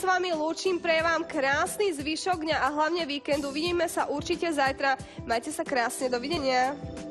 vami lúčim, prejem vám krásny zvyšok dňa a hlavne víkendu. Vidíme sa určite zajtra. Majte sa krásne, dovidenia.